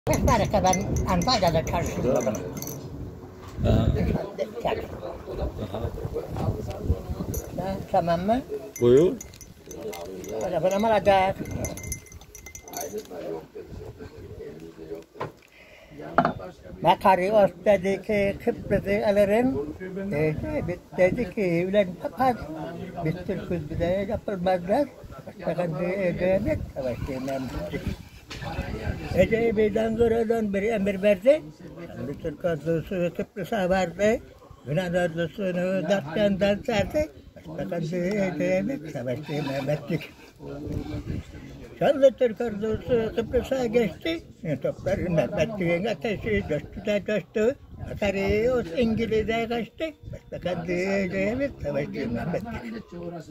Amerika ben Antalya'da çalışıyordum. Tamam mı? Buyur. Telefonu alacak. Makarı dedi ki Kıbrıs'ı alırım. Dedi ki ulan papaz. Biz Türk'üz bir de yapılmazlar. Başbakan demek savaştığından bittik. Ece'yi Ankara'dan bir emir verdi. Şimdi Türk ordusu Kıbrıs'a vardı. Yunan ordusunu Datçan'dan sardı. Başbakan demek savaştığından bittik. Sonra Türk ordusu Kıbrıs'a geçti. Toplar Mehmetçiğin ateşi coştu. Makarı İngiliz'e kaçtı. Başbakan demek savaştığından bittik.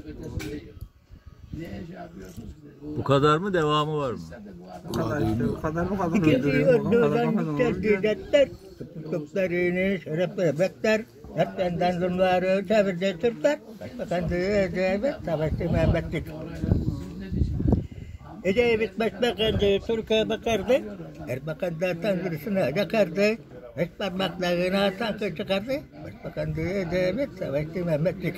Bu kadar mı, devamı var mı? Bu kadar işte, bu kadar İkinci ordudan yükseldiler. Toplarını şerefle bekler. Hepten Rumları çevirdi Türkler. Başbakan demek savaştı Mehmetçik. Ecevit başbakan Türkiye bakardı. Erbakan da tanrısına yakardı. Beş parmaklarına tankı çıkardı. Başbakan demek savaştı Mehmetçik.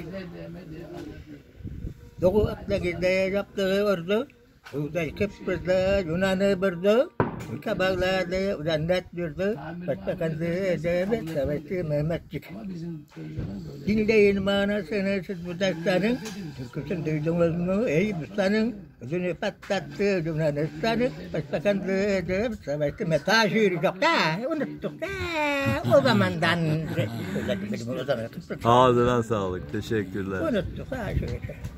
Doğu Akdeniz'de yaptığı ordu, Kuzey Kıbrıs'ta Yunan'ı vurdu, ülke bağladı, uzannet durdu, Başbakan demek savaştı Mehmetçik. Dinleyin manasını siz bu destanın, türküsünü duydunuz mu ey Müslümanın, özünü patlattı Yunanistan'ı, Başbakan demek savaştı Metaşiri yok da, unuttuk da, o zamandan. Ağzına sağlık, teşekkürler. Unuttuk ha şöyle.